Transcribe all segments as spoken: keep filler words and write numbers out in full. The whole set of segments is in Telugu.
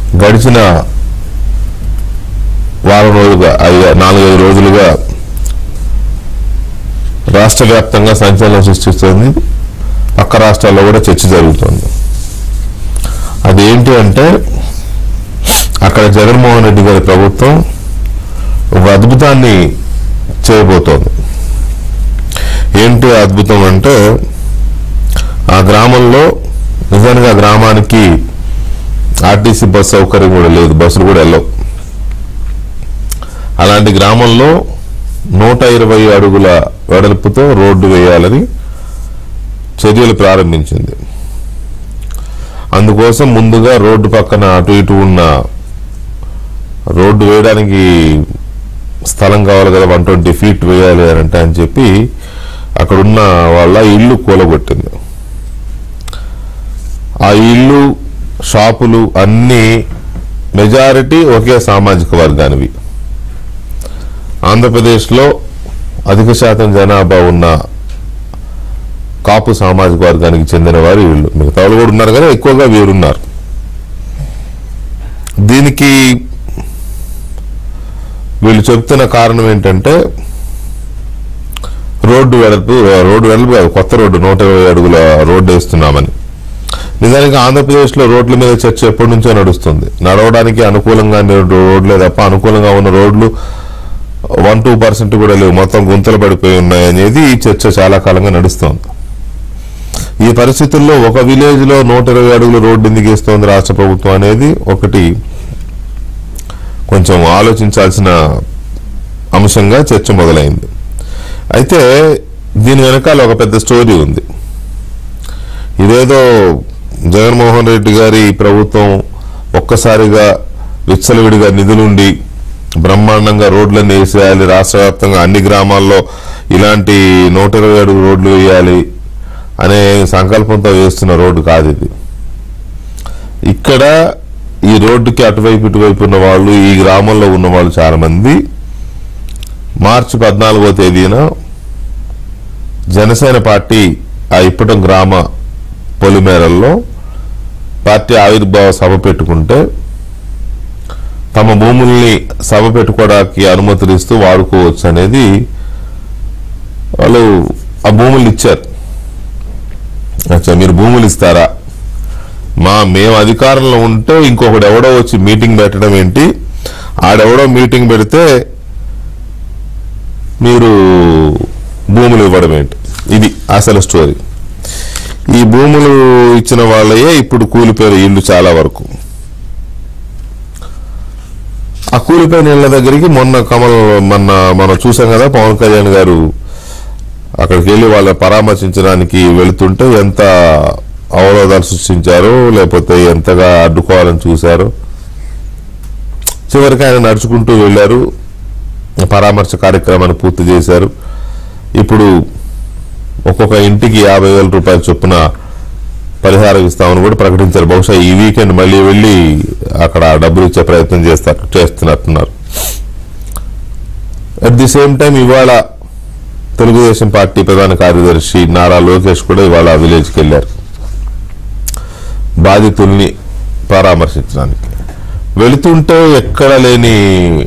గడిచిన వారం రోజులుగా నాలుగైదు రోజులుగా రాష్ట్ర వ్యాప్తంగా సంచలనం సృష్టిస్తుంది. పక్క రాష్ట్రాల్లో కూడా చర్చ జరుగుతుంది. అదేంటి అంటే అక్కడ జగన్మోహన్ రెడ్డి గారి ప్రభుత్వం ఒక అద్భుతాన్ని చేయబోతోంది. ఏంటి అద్భుతం అంటే ఆ గ్రామంలో నిజానికి ఆ గ్రామానికి ఆర్టీసీ బస్ సౌకర్యం కూడా లేదు, బస్సులు కూడా వెళ్ళవు. అలాంటి గ్రామంలో నూట ఇరవై అడుగుల వెడల్పుతో రోడ్డు వేయాలని చర్యలు ప్రారంభించింది. అందుకోసం ముందుగా రోడ్డు పక్కన అటు ఇటు ఉన్న రోడ్డు వేయడానికి స్థలం కావాలి కదా, వన్ ట్వంటీ ఫీట్ వేయాలి అని అంటే అని చెప్పి అక్కడున్న వాళ్ళ ఇల్లు కూలగొట్టింది. ఆ ఇల్లు షాపులు అన్నీ మెజారిటీ ఒకే సామాజిక వర్గానివి. ఆంధ్రప్రదేశ్లో అధిక శాతం జనాభా ఉన్న కాపు సామాజిక వర్గానికి చెందిన వారు వీళ్ళు. మిగతా వాళ్ళు కూడా ఉన్నారు కదా, ఎక్కువగా వీరున్నారు. దీనికి వీళ్ళు చెప్తున్న కారణం ఏంటంటే రోడ్డు వెడల్పు రోడ్డు వెడల్పు కొత్త రోడ్డు నూట ఇరవై అడుగుల రోడ్డు వేస్తున్నామని. నిజానికి ఆంధ్రప్రదేశ్లో రోడ్ల మీద చర్చ ఎప్పటి నుంచో నడుస్తుంది. నడవడానికి అనుకూలంగా రోడ్లే తప్ప అనుకూలంగా ఉన్న రోడ్లు వన్ టూ పర్సెంట్ కూడా లేవు, మొత్తం గుంతలు పడిపోయి ఉన్నాయి అనేది ఈ చర్చ చాలా కాలంగా నడుస్తోంది. ఈ పరిస్థితుల్లో ఒక విలేజ్ లో నూట ఇరవై అడుగుల రోడ్డు ఎందుకు వేస్తోంది రాష్ట్ర ప్రభుత్వం అనేది ఒకటి కొంచెం ఆలోచించాల్సిన అంశంగా చర్చ మొదలైంది. అయితే దీని వెనకాల ఒక పెద్ద స్టోరీ ఉంది. ఇదేదో జగన్మోహన్ రెడ్డి గారి ప్రభుత్వం ఒక్కసారిగా విచ్చలవిడిగా నిధులుండి బ్రహ్మాండంగా రోడ్లన్నీ వేసేయాలి, రాష్ట్ర వ్యాప్తంగా అన్ని గ్రామాల్లో ఇలాంటి నూట ఇరవై అడుగు రోడ్లు వేయాలి అనే సంకల్పంతో వేస్తున్న రోడ్డు కాదు ఇది. ఇక్కడ ఈ రోడ్డుకి అటువైపు ఇటువైపు ఉన్న వాళ్ళు, ఈ గ్రామంలో ఉన్న వాళ్ళు చాలా మంది మార్చి పద్నాలుగో తేదీన జనసేన పార్టీ ఆ ఇప్పటం గ్రామ పొలిమేరల్లో పార్టీ ఆవిర్భావ సభ పెట్టుకుంటే తమ భూముల్ని సభ పెట్టుకోవడానికి అనుమతులు ఇస్తూ వాడుకోవచ్చు అనేది వాళ్ళు ఆ భూములు ఇచ్చారు. అచ్చా, మీరు భూములు ఇస్తారా? మా మేము అధికారంలో ఉంటే ఇంకొకటి ఎవడో వచ్చి మీటింగ్ పెట్టడం ఏంటి, ఆడెవడో మీటింగ్ పెడితే మీరు భూములు ఇవ్వడం ఏంటి? ఇది అసలు స్టోరీ. ఈ భూములు ఇచ్చిన వాళ్ళయే ఇప్పుడు కూలిపోయారు ఇల్లు చాలా వరకు. ఆ కూలిపోయిన ఇళ్ల దగ్గరికి మొన్న కమల్ మొన్న మనం చూసాం కదా, పవన్ కళ్యాణ్ గారు అక్కడికి వెళ్ళి వాళ్ళ పరామర్శించడానికి వెళుతుంటే ఎంత అవరోధాలు సృష్టించారో, లేకపోతే ఎంతగా అడ్డుకోవాలని చూశారో. చివరికి ఆయన నడుచుకుంటూ వెళ్ళారు, పరామర్శ కార్యక్రమాన్ని పూర్తి చేశారు. ఇప్పుడు ఒక్కొక్క ఇంటికి యాభై వేల రూపాయల చొప్పున పరిహారం ఇస్తామని కూడా ప్రకటించారు. బహుశా ఈ వీకెండ్ మళ్ళీ వెళ్ళి అక్కడ డబ్బులు ఇచ్చే ప్రయత్నం చేస్తారు చేస్తున్నట్టున్నారు. అట్ ది సేమ్ టైం ఇవాళ తెలుగుదేశం పార్టీ ప్రధాన కార్యదర్శి నారా లోకేష్ కూడా ఇవాళ విలేజ్కి వెళ్ళారు బాధితుల్ని పరామర్శించడానికి. వెళుతుంటే ఎక్కడ లేని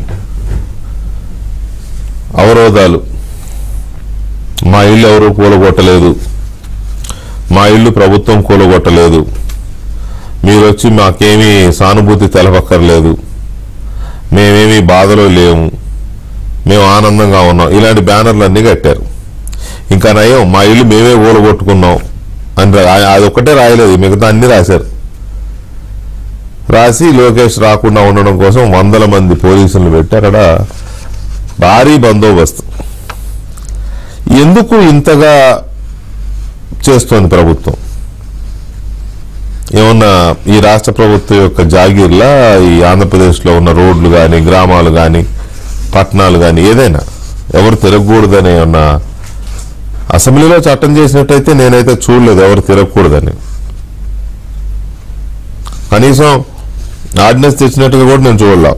అవరోధాలు. మా ఇల్లు ఎవరు కూలగొట్టలేదు, మా ఇల్లు ప్రభుత్వం కూలగొట్టలేదు, మీరు వచ్చి మాకేమీ సానుభూతి తెలపక్కర్లేదు, మేమేమీ బాధలో లేము, మేము ఆనందంగా ఉన్నాం, ఇలాంటి బ్యానర్లు అన్నీ కట్టారు. ఇంకా నయం మా ఇల్లు మేమే కూలగొట్టుకున్నాం అని అదొక్కటే రాయలేదు, మిగతా అన్ని రాశారు. రాసి లోకేష్ రాకుండా ఉండడం కోసం వందల మంది పోలీసులను పెట్టి అక్కడ భారీ బందోబస్తు. ఎందుకు ఇంతగా చేస్తోంది ప్రభుత్వం? ఏమన్నా ఈ రాష్ట్ర ప్రభుత్వం యొక్క జాగీర్లా ఈ ఆంధ్రప్రదేశ్లో ఉన్న రోడ్లు కానీ, గ్రామాలు కానీ, పట్టణాలు కానీ ఏదైనా ఎవరు తిరగకూడదని ఏమన్నా అసెంబ్లీలో చట్టం చేసినట్టయితే నేనైతే చూడలేదు ఎవరు తిరగకూడదని. కనీసం ఆర్డినెన్స్ తెచ్చినట్టుగా కూడా నేను చూడలే.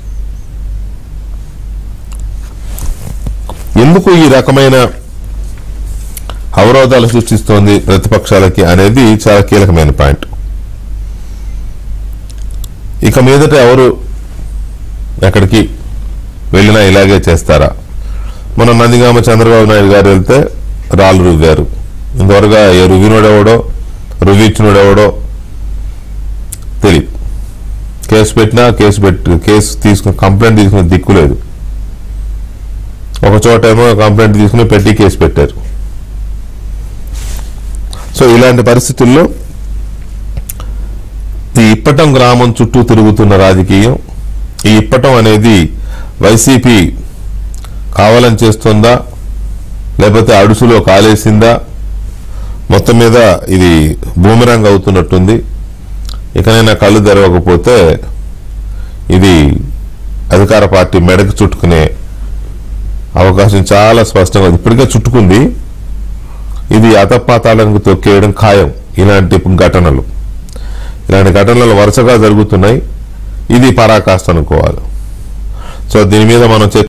ఎందుకు ఈ రకమైన అవరోధాలు సృష్టిస్తోంది ప్రతిపక్షాలకి అనేది చాలా కీలకమైన పాయింట్. ఇక మీదట ఎవరు ఎక్కడికి వెళ్ళినా ఇలాగే చేస్తారా? మన నందిగామ చంద్రబాబు నాయుడు గారు వెళ్తే రాళ్ళు రువ్వారు. ఇంతవరగా ఏ రువ్వినోడెవడో రువ్విచ్చినోడెవడో తెలియదు. కేసు పెట్టినా కేసు పెట్టి కేసు తీసుకుని కంప్లైంట్ తీసుకుని దిక్కులేదు. ఒక చోట ఏమో కంప్లైంట్ తీసుకుని పెట్టి కేసు పెట్టారు. సో ఇలాంటి పరిస్థితుల్లో ఈ ఇప్పటం గ్రామం చుట్టూ తిరుగుతున్న రాజకీయం, ఈ ఇప్పటం అనేది వైసీపీ కావాలని చేస్తుందా లేకపోతే అడుసులో కాలేసిందా, మొత్తం మీద ఇది బూమరాంగ్ అవుతున్నట్టుంది. ఇకనైనా కళ్ళు తెరవకపోతే ఇది అధికార పార్టీ మెడకు చుట్టుకునే అవకాశం చాలా స్పష్టంగా ఇప్పటికే చుట్టుకుంది. ఇది అతపాతాళానికి తొక్కేయడం ఖాయం. ఇలాంటి ఘటనలు ఇలాంటి ఘటనలు వరుసగా జరుగుతున్నాయి. ఇది పరాకాష్ట అనుకోవాలి. సో దీని మీద మనం